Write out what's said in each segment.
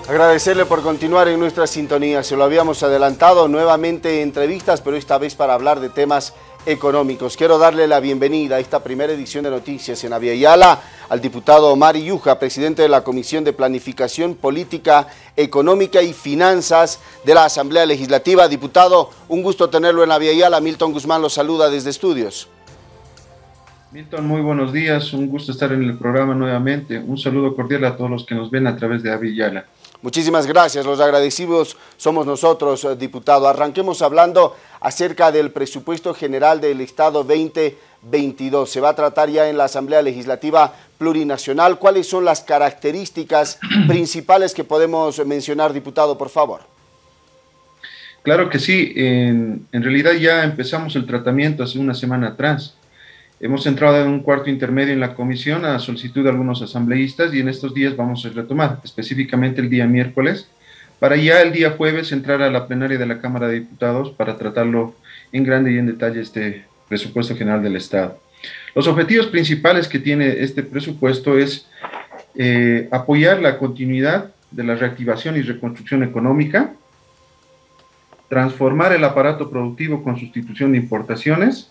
Agradecerle por continuar en nuestra sintonía. Se lo habíamos adelantado, nuevamente entrevistas, pero esta vez para hablar de temas económicos. Quiero darle la bienvenida a esta primera edición de Noticias en Abya Yala al diputado Omar Yuja, presidente de la Comisión de Planificación Política, Económica y Finanzas de la Asamblea Legislativa. Diputado, un gusto tenerlo en Abya Yala. Milton Guzmán lo saluda desde estudios. Milton, muy buenos días, un gusto estar en el programa nuevamente. Un saludo cordial a todos los que nos ven a través de Abya Yala. Muchísimas gracias, los agradecidos somos nosotros, diputado. Arranquemos hablando acerca del presupuesto general del Estado 2022. Se va a tratar ya en la Asamblea Legislativa Plurinacional. ¿Cuáles son las características principales que podemos mencionar, diputado, por favor? Claro que sí, en realidad ya empezamos el tratamiento hace una semana atrás. Hemos entrado en un cuarto intermedio en la comisión a solicitud de algunos asambleístas y en estos días vamos a retomar, específicamente el día miércoles, para ya el día jueves entrar a la plenaria de la Cámara de Diputados para tratarlo en grande y en detalle este presupuesto general del Estado. Los objetivos principales que tiene este presupuesto es apoyar la continuidad de la reactivación y reconstrucción económica, transformar el aparato productivo con sustitución de importaciones,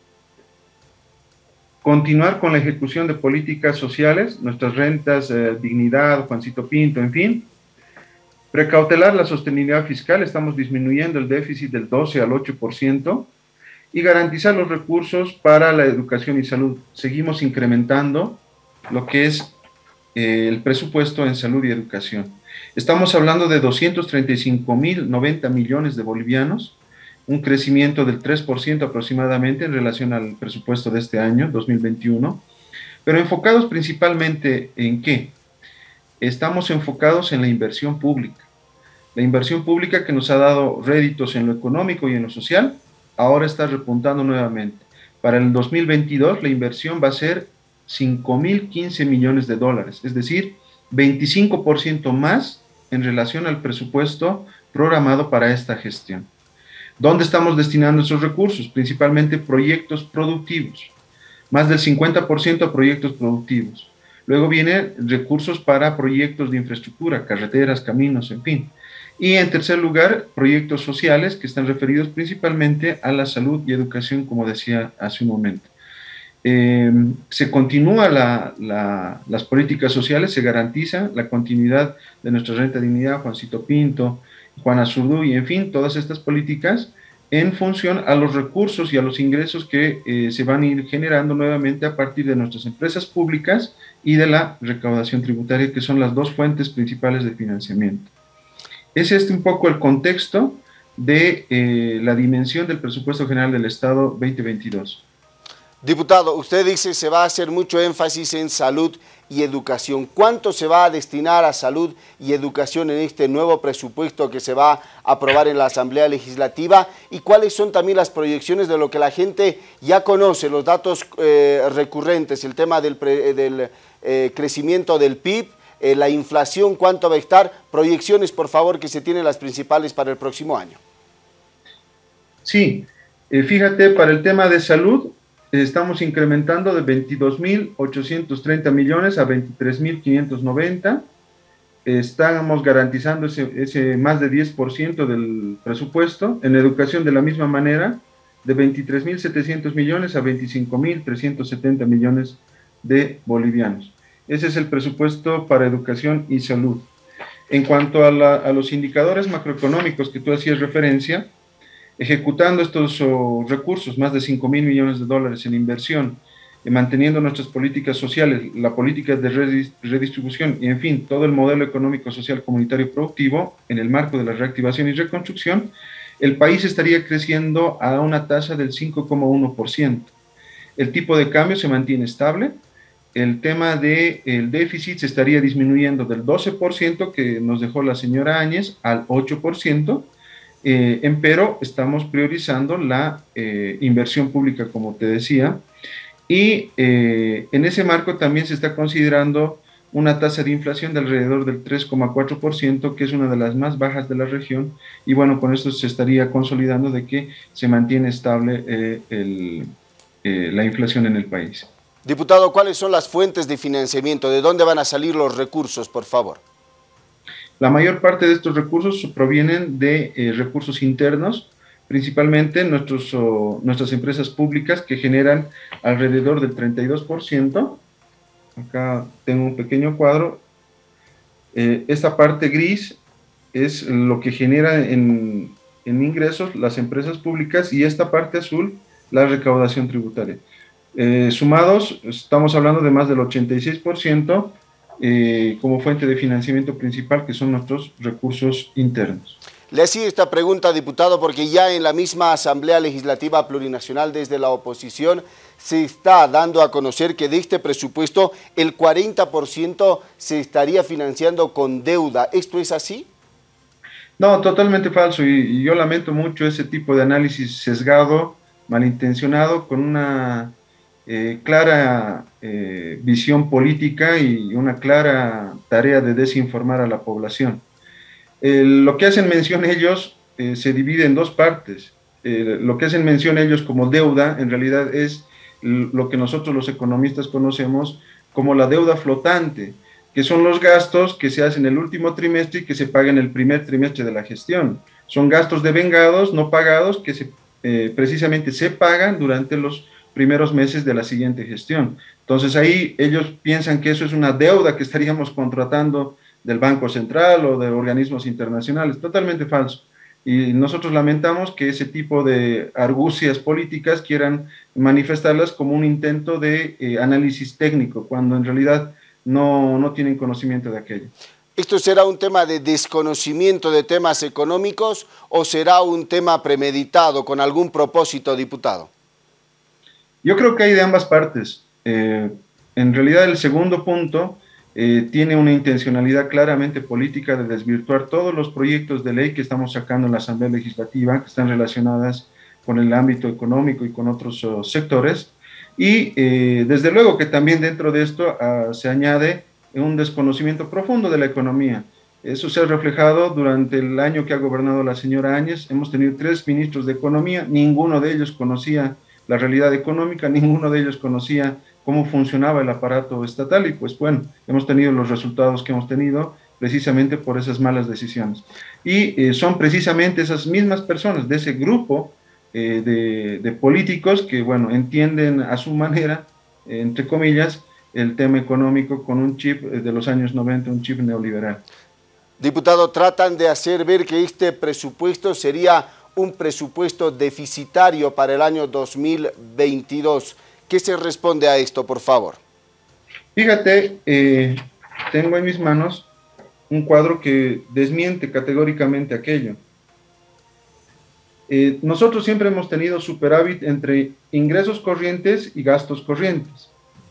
continuar con la ejecución de políticas sociales, nuestras rentas, dignidad, Juancito Pinto, en fin. Precautelar la sostenibilidad fiscal, estamos disminuyendo el déficit del 12 al 8%, y garantizar los recursos para la educación y salud. Seguimos incrementando lo que es el presupuesto en salud y educación. Estamos hablando de 235.090 millones de bolivianos, un crecimiento del 3% aproximadamente en relación al presupuesto de este año, 2021, pero enfocados principalmente ¿en qué? Estamos enfocados en la inversión pública. La inversión pública que nos ha dado réditos en lo económico y en lo social, ahora está repuntando nuevamente. Para el 2022 la inversión va a ser 5.015 millones de dólares, es decir, 25% más en relación al presupuesto programado para esta gestión. ¿Dónde estamos destinando esos recursos? Principalmente proyectos productivos, más del 50% a proyectos productivos. Luego vienen recursos para proyectos de infraestructura, carreteras, caminos, en fin. Y en tercer lugar, proyectos sociales que están referidos principalmente a la salud y educación, como decía hace un momento. Se continúa las políticas sociales, se garantiza la continuidad de nuestra renta de dignidad, Juancito Pinto, Juana Zurduy, en fin, todas estas políticas en función a los recursos y a los ingresos que se van a ir generando nuevamente a partir de nuestras empresas públicas y de la recaudación tributaria, que son las dos fuentes principales de financiamiento. Es este un poco el contexto de la dimensión del presupuesto general del Estado 2022. Diputado, usted dice que se va a hacer mucho énfasis en salud y educación. ¿Cuánto se va a destinar a salud y educación en este nuevo presupuesto que se va a aprobar en la Asamblea Legislativa? ¿Y cuáles son también las proyecciones de lo que la gente ya conoce, los datos recurrentes, el tema del crecimiento del PIB, la inflación, cuánto va a estar? Proyecciones, por favor, que se tienen las principales para el próximo año. Sí, fíjate, para el tema de salud, estamos incrementando de 22.830 millones a 23.590. Estamos garantizando ese más de 10% del presupuesto. En educación de la misma manera, de 23.700 millones a 25.370 millones de bolivianos. Ese es el presupuesto para educación y salud. En cuanto a los indicadores macroeconómicos que tú hacías referencia, ejecutando estos recursos, más de 5.000 millones de dólares en inversión, manteniendo nuestras políticas sociales, la política de redistribución y, en fin, todo el modelo económico, social, comunitario, productivo, en el marco de la reactivación y reconstrucción, el país estaría creciendo a una tasa del 5,1%. El tipo de cambio se mantiene estable. El tema del déficit se estaría disminuyendo del 12% que nos dejó la señora Áñez al 8%. Empero estamos priorizando la inversión pública, como te decía, y en ese marco también se está considerando una tasa de inflación de alrededor del 3,4%, que es una de las más bajas de la región, y bueno, con esto se estaría consolidando de que se mantiene estable la inflación en el país. Diputado, ¿cuáles son las fuentes de financiamiento? ¿De dónde van a salir los recursos, por favor? La mayor parte de estos recursos provienen de recursos internos, principalmente nuestras empresas públicas que generan alrededor del 32%. Acá tengo un pequeño cuadro. Esta parte gris es lo que genera en ingresos las empresas públicas y esta parte azul la recaudación tributaria. Sumados, estamos hablando de más del 86% como fuente de financiamiento principal, que son nuestros recursos internos. Le hacía esta pregunta, diputado, porque ya en la misma Asamblea Legislativa Plurinacional desde la oposición se está dando a conocer que de este presupuesto el 40% se estaría financiando con deuda. ¿Esto es así? No, totalmente falso y yo lamento mucho ese tipo de análisis sesgado, malintencionado, con una clara visión política y una clara tarea de desinformar a la población. Lo que hacen mención ellos se divide en dos partes. Lo que hacen mención ellos como deuda, en realidad es lo que nosotros los economistas conocemos como la deuda flotante, que son los gastos que se hacen el último trimestre y que se pagan el primer trimestre de la gestión. Son gastos devengados, no pagados, que precisamente se pagan durante los primeros meses de la siguiente gestión. Entonces ahí ellos piensan que eso es una deuda que estaríamos contratando del Banco Central o de organismos internacionales. Totalmente falso. Y nosotros lamentamos que ese tipo de argucias políticas quieran manifestarlas como un intento de análisis técnico, cuando en realidad no tienen conocimiento de aquello. ¿Esto será un tema de desconocimiento de temas económicos o será un tema premeditado con algún propósito, diputado? Yo creo que hay de ambas partes. En realidad el segundo punto tiene una intencionalidad claramente política de desvirtuar todos los proyectos de ley que estamos sacando en la Asamblea Legislativa, que están relacionadas con el ámbito económico y con otros sectores. Y desde luego que también dentro de esto se añade un desconocimiento profundo de la economía. Eso se ha reflejado durante el año que ha gobernado la señora Áñez. Hemos tenido 3 ministros de Economía, ninguno de ellos conocía la realidad económica, ninguno de ellos conocía cómo funcionaba el aparato estatal y pues bueno, hemos tenido los resultados que hemos tenido precisamente por esas malas decisiones. Y son precisamente esas mismas personas de ese grupo de políticos que bueno, entienden a su manera, entre comillas, el tema económico con un chip de los años 90, un chip neoliberal. Diputado, tratan de hacer ver que este presupuesto sería un presupuesto deficitario para el año 2022. ¿Qué se responde a esto, por favor? Fíjate, tengo en mis manos un cuadro que desmiente categóricamente aquello. Nosotros siempre hemos tenido superávit entre ingresos corrientes y gastos corrientes.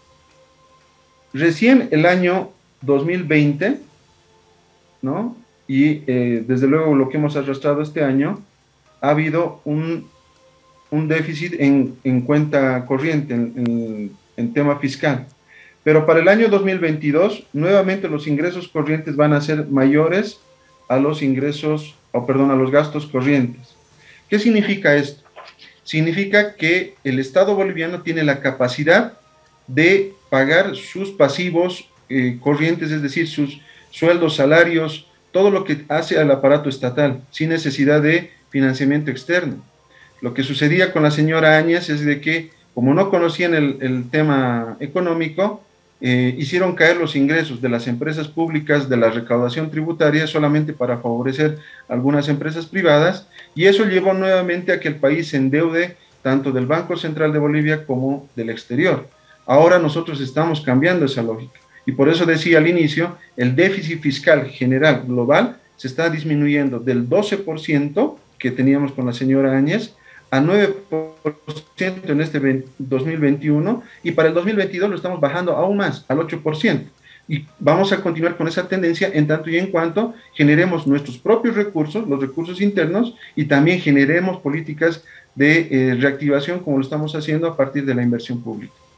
Recién el año 2020, ¿no? Y desde luego lo que hemos arrastrado este año, ha habido un déficit en cuenta corriente, en tema fiscal. Pero para el año 2022, nuevamente los ingresos corrientes van a ser mayores a los ingresos, a los gastos corrientes. ¿Qué significa esto? Significa que el Estado boliviano tiene la capacidad de pagar sus pasivos corrientes, es decir, sus sueldos, salarios, todo lo que hace al aparato estatal, sin necesidad de financiamiento externo. Lo que sucedía con la señora Áñez es de que, como no conocían el tema económico, hicieron caer los ingresos de las empresas públicas de la recaudación tributaria solamente para favorecer algunas empresas privadas, y eso llevó nuevamente a que el país se endeude tanto del Banco Central de Bolivia como del exterior. Ahora nosotros estamos cambiando esa lógica, y por eso decía al inicio, el déficit fiscal general global se está disminuyendo del 12% que teníamos con la señora Áñez a 9% en este 2021, y para el 2022 lo estamos bajando aún más, al 8%. Y vamos a continuar con esa tendencia en tanto y en cuanto generemos nuestros propios recursos, los recursos internos, y también generemos políticas de reactivación como lo estamos haciendo a partir de la inversión pública.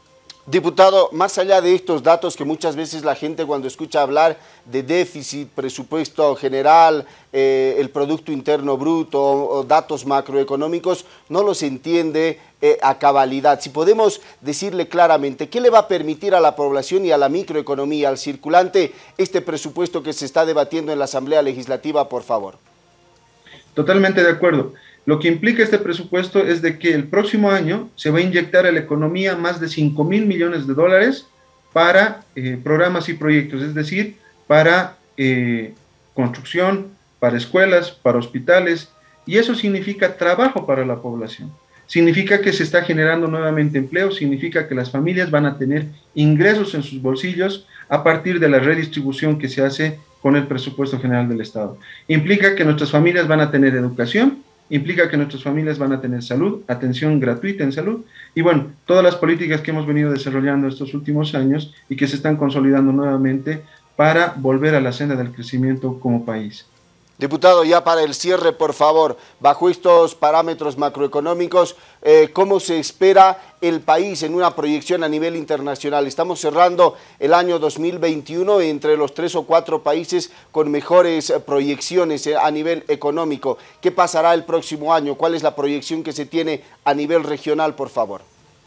Diputado, más allá de estos datos que muchas veces la gente cuando escucha hablar de déficit, presupuesto general, el Producto Interno Bruto o datos macroeconómicos, no los entiende a cabalidad. Si podemos decirle claramente, ¿qué le va a permitir a la población y a la microeconomía, al circulante, este presupuesto que se está debatiendo en la Asamblea Legislativa, por favor? Totalmente de acuerdo. Lo que implica este presupuesto es de que el próximo año se va a inyectar a la economía más de 5.000 millones de dólares para programas y proyectos, es decir, para construcción, para escuelas, para hospitales, y eso significa trabajo para la población. Significa que se está generando nuevamente empleo, significa que las familias van a tener ingresos en sus bolsillos a partir de la redistribución que se hace con el presupuesto general del Estado. Implica que nuestras familias van a tener educación, implica que nuestras familias van a tener salud, atención gratuita en salud, y bueno, todas las políticas que hemos venido desarrollando estos últimos años y que se están consolidando nuevamente para volver a la senda del crecimiento como país. Diputado, ya para el cierre, por favor, bajo estos parámetros macroeconómicos, ¿cómo se espera el país en una proyección a nivel internacional? Estamos cerrando el año 2021 entre los 3 o 4 países con mejores proyecciones a nivel económico. ¿Qué pasará el próximo año? ¿Cuál es la proyección que se tiene a nivel regional, por favor?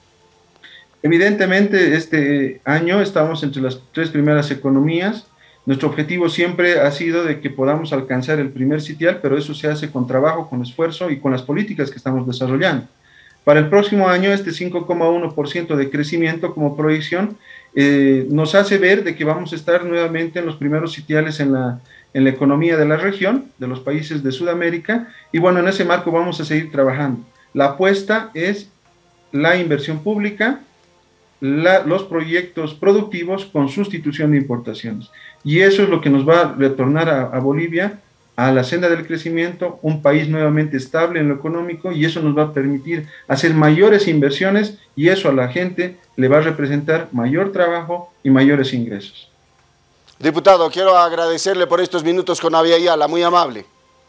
Evidentemente, este año estamos entre las 3 primeras economías. Nuestro objetivo siempre ha sido de que podamos alcanzar el primer sitial, pero eso se hace con trabajo, con esfuerzo y con las políticas que estamos desarrollando. Para el próximo año, este 5,1% de crecimiento como proyección nos hace ver de que vamos a estar nuevamente en los primeros sitiales en la economía de la región, de los países de Sudamérica, y bueno, en ese marco vamos a seguir trabajando. La apuesta es la inversión pública, los proyectos productivos con sustitución de importaciones. Y eso es lo que nos va a retornar a Bolivia a la senda del crecimiento, un país nuevamente estable en lo económico, y eso nos va a permitir hacer mayores inversiones, y eso a la gente le va a representar mayor trabajo y mayores ingresos. Diputado, quiero agradecerle por estos minutos con Avia Yala, muy amable.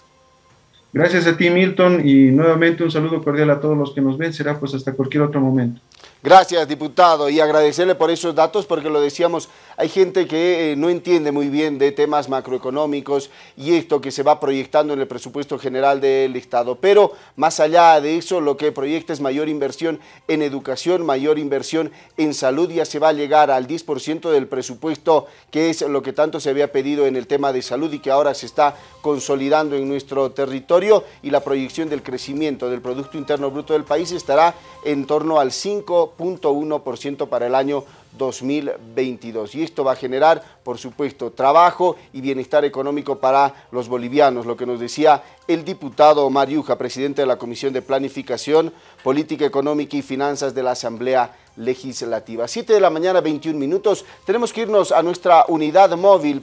Gracias a ti, Milton, y nuevamente un saludo cordial a todos los que nos ven. Será pues hasta cualquier otro momento. Gracias, diputado, y agradecerle por esos datos porque lo decíamos, hay gente que no entiende muy bien de temas macroeconómicos y esto que se va proyectando en el presupuesto general del Estado, pero más allá de eso lo que proyecta es mayor inversión en educación, mayor inversión en salud. Ya se va a llegar al 10% del presupuesto, que es lo que tanto se había pedido en el tema de salud y que ahora se está consolidando en nuestro territorio, y la proyección del crecimiento del Producto Interno Bruto del país estará en torno al 5,1% para el año 2022. Y esto va a generar, por supuesto, trabajo y bienestar económico para los bolivianos, lo que nos decía el diputado Omar Yuja, presidente de la Comisión de Planificación, Política Económica y Finanzas de la Asamblea Legislativa. 7 de la mañana, 21 minutos. Tenemos que irnos a nuestra unidad móvil.